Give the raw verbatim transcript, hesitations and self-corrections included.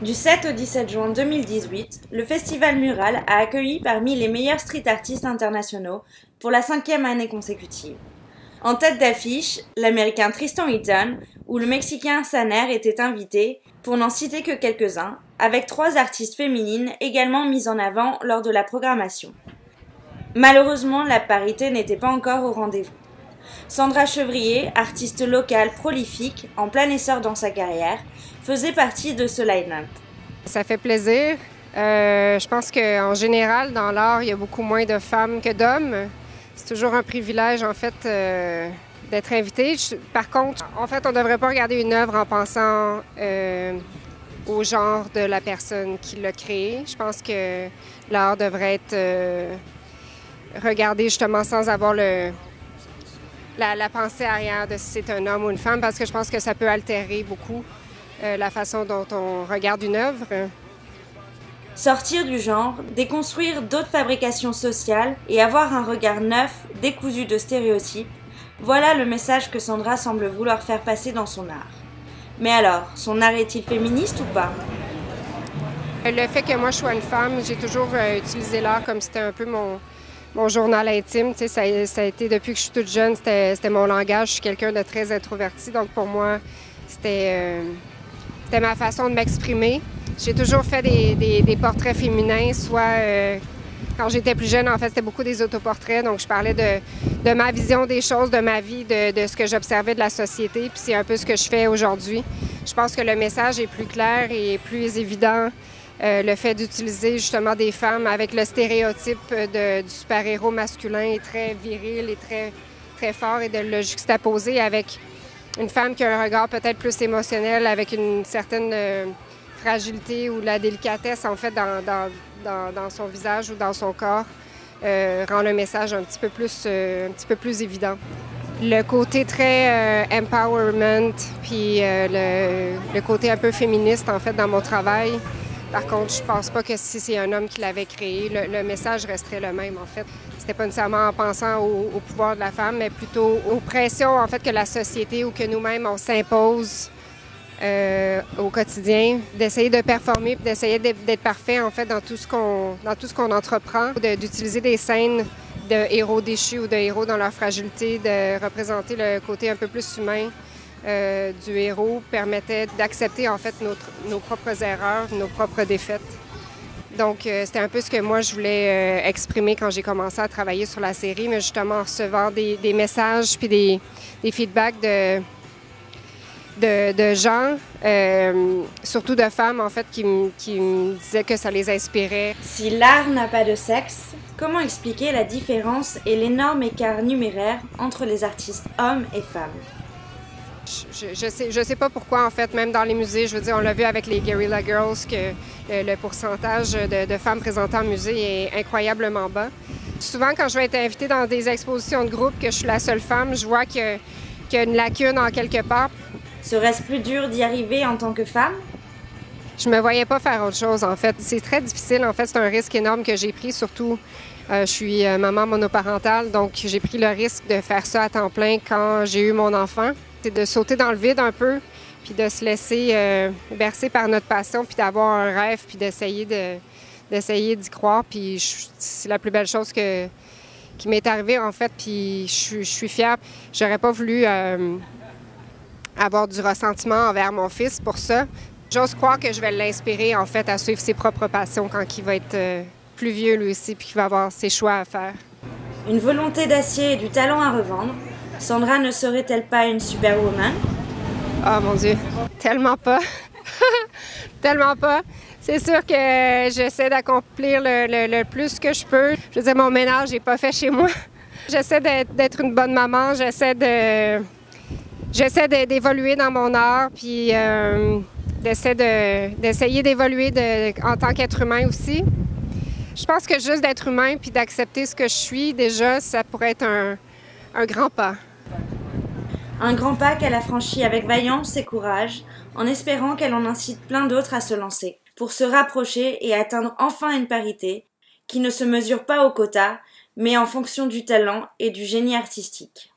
Du sept au dix-sept juin deux mille dix-huit, le Festival Mural a accueilli parmi les meilleurs street artistes internationaux pour la cinquième année consécutive. En tête d'affiche, l'Américain Tristan Eaton ou le Mexicain Saner étaient invités, pour n'en citer que quelques-uns, avec trois artistes féminines également mises en avant lors de la programmation. Malheureusement, la parité n'était pas encore au rendez-vous. Sandra Chevrier, artiste locale prolifique, en plein essor dans sa carrière, faisait partie de ce line-up. Ça fait plaisir. Euh, je pense qu'en général, dans l'art, il y a beaucoup moins de femmes que d'hommes. C'est toujours un privilège, en fait, euh, d'être invité. Je, par contre, en fait, on ne devrait pas regarder une œuvre en pensant euh, au genre de la personne qui l'a créée. Je pense que l'art devrait être euh, regardé justement sans avoir le... La, la pensée arrière de si c'est un homme ou une femme, parce que je pense que ça peut altérer beaucoup euh, la façon dont on regarde une œuvre. Sortir du genre, déconstruire d'autres fabrications sociales et avoir un regard neuf, décousu de stéréotypes, voilà le message que Sandra semble vouloir faire passer dans son art. Mais alors, son art est-il féministe ou pas? Le fait que moi je sois une femme, j'ai toujours euh, utilisé l'art comme c'était un peu mon... Mon journal intime, tu sais, ça, ça a été depuis que je suis toute jeune, c'était mon langage. Je suis quelqu'un de très introverti, donc pour moi, c'était euh, ma façon de m'exprimer. J'ai toujours fait des, des, des portraits féminins, soit euh, quand j'étais plus jeune, en fait, c'était beaucoup des autoportraits, donc je parlais de, de ma vision des choses, de ma vie, de, de ce que j'observais de la société, puis c'est un peu ce que je fais aujourd'hui. Je pense que le message est plus clair et plus évident. Euh, le fait d'utiliser justement des femmes avec le stéréotype de, du super-héros masculin est très viril et très, très fort, et de le juxtaposer avec une femme qui a un regard peut-être plus émotionnel, avec une certaine euh, fragilité ou de la délicatesse en fait dans, dans, dans, dans son visage ou dans son corps, euh, rend le message un petit peu plus, euh, un petit peu plus évident. Le côté très euh, empowerment, puis euh, le, le côté un peu féministe en fait dans mon travail. Par contre, je pense pas que si c'est un homme qui l'avait créé, le, le message resterait le même, en fait. C'était pas nécessairement en pensant au, au pouvoir de la femme, mais plutôt aux pressions, en fait, que la société ou que nous-mêmes, on s'impose euh, au quotidien, d'essayer de performer, d'essayer d'être parfait, en fait, dans tout ce qu'on dans tout ce qu'on entreprend, d'utiliser des scènes de héros déchus ou de héros dans leur fragilité, de représenter le côté un peu plus humain Euh, du héros, permettait d'accepter en fait notre, nos propres erreurs, nos propres défaites. Donc euh, c'était un peu ce que moi je voulais euh, exprimer quand j'ai commencé à travailler sur la série, mais justement en recevant des, des messages puis des, des feedbacks de, de, de gens, euh, surtout de femmes en fait, qui, qui me disaient que ça les inspirait. Si l'art n'a pas de sexe, comment expliquer la différence et l'énorme écart numéraire entre les artistes hommes et femmes? Je, je sais, je sais pas pourquoi, en fait, même dans les musées, je veux dire, on l'a vu avec les Guerrilla Girls, que le, le pourcentage de, de femmes présentées en musée est incroyablement bas. Souvent, quand je vais être invitée dans des expositions de groupe, que je suis la seule femme, je vois qu'il y a une lacune en quelque part. Serait-ce plus dur d'y arriver en tant que femme? Je me voyais pas faire autre chose, en fait. C'est très difficile, en fait, c'est un risque énorme que j'ai pris, surtout euh, je suis euh, maman monoparentale, donc j'ai pris le risque de faire ça à temps plein quand j'ai eu mon enfant. C'est de sauter dans le vide un peu, puis de se laisser euh, bercer par notre passion, puis d'avoir un rêve, puis d'essayer de, d'essayer d'y croire. Puis c'est la plus belle chose que, qui m'est arrivée, en fait, puis je, je suis fière. J'aurais pas voulu euh, avoir du ressentiment envers mon fils pour ça. J'ose croire que je vais l'inspirer, en fait, à suivre ses propres passions quand il va être euh, plus vieux, lui aussi, puis qu'il va avoir ses choix à faire. Une volonté d'acier et du talent à revendre. Sandra ne serait-elle pas une superwoman? Oh mon Dieu, tellement pas. Tellement pas. C'est sûr que j'essaie d'accomplir le, le, le plus que je peux. Je veux dire, mon ménage n'est pas fait chez moi. J'essaie d'être une bonne maman, j'essaie de j'essaie d'évoluer dans mon art, puis euh, d'essayer de, d'essayer d'évoluer de, en tant qu'être humain aussi. Je pense que juste d'être humain puis d'accepter ce que je suis, déjà, ça pourrait être un, un grand pas. Un grand pas qu'elle a franchi avec vaillance et courage, en espérant qu'elle en incite plein d'autres à se lancer, pour se rapprocher et atteindre enfin une parité qui ne se mesure pas au quota, mais en fonction du talent et du génie artistique.